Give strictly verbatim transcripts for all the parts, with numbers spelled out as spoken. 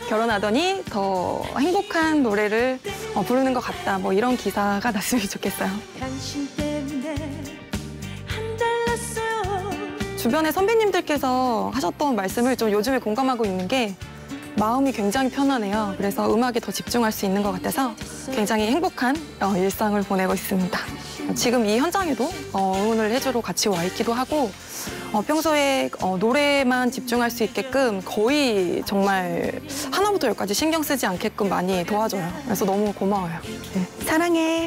결혼하더니 더 행복한 노래를 어, 부르는 것 같다. 뭐 이런 기사가 났으면 좋겠어요. 당신 때문에 한 달랐어요. 주변의 선배님들께서 하셨던 말씀을 좀 요즘에 공감하고 있는 게 마음이 굉장히 편하네요. 그래서 음악에 더 집중할 수 있는 것 같아서 굉장히 행복한 어, 일상을 보내고 있습니다. 지금 이 현장에도 어, 응원을 해주러 같이 와 있기도 하고 어, 평소에 어, 노래만 집중할 수 있게끔 거의 정말 하나부터 열까지 신경 쓰지 않게끔 많이 도와줘요. 그래서 너무 고마워요. 네. 사랑해.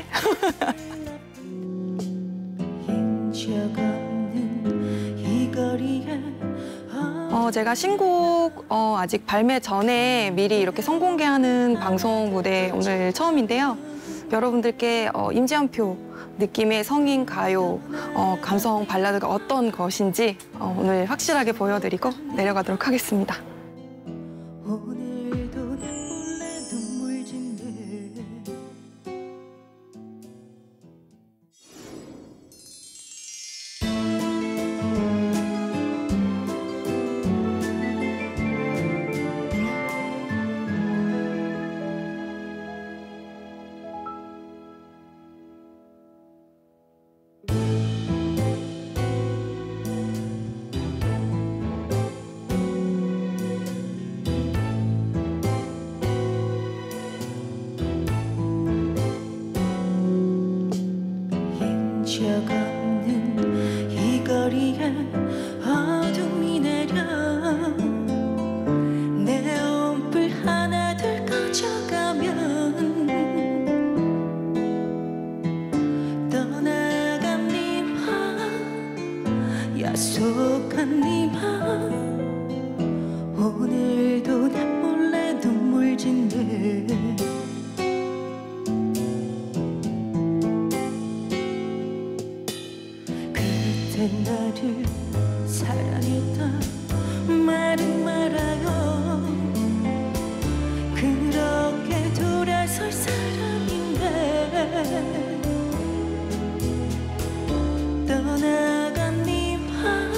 어, 제가 신곡 어, 아직 발매 전에 미리 이렇게 선공개하는 방송 무대 오늘 처음인데요. 여러분들께 어, 임지연표 느낌의 성인 가요, 어, 감성 발라드가 어떤 것인지 어, 오늘 확실하게 보여드리고 내려가도록 하겠습니다. 오늘도 내 몰래 눈물 짓네. 적 없는 이 거리에 어둠이 내려 내 온불 하나둘 꺼져가면 떠나간 네와 약속한 네맘 오늘도 내 몰래 눈물 짓네. 나를 사랑했다 말은 말아요. 그렇게 돌아설 사람인데 떠나간 네 맘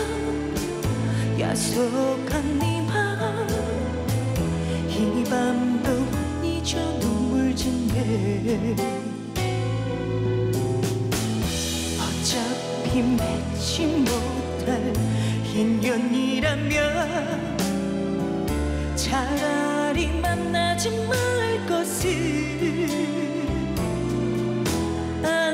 약속한 네 맘 이 밤도 잊어 눈물 짓네. 어차피 맺지 못할 인연이라면 차라리 만나지 말 것을. 아,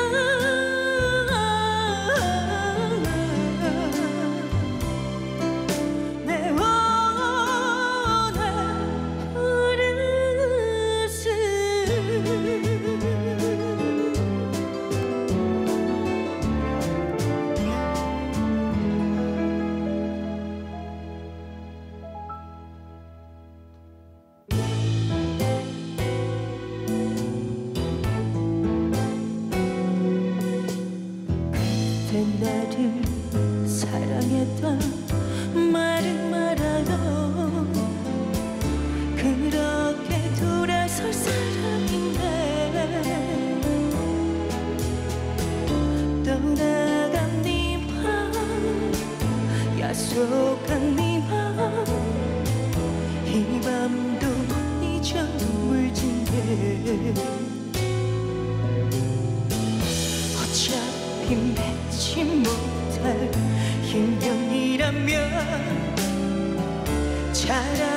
내 원한 버릇을 나를 사랑했다 말은 말아요. 그렇게 돌아설 사람인데 떠나간 네 맘 약속한 네 맘 이 밤도 잊어 눈물 짓네. 어차피 맺지 못할 인연이라면 차라리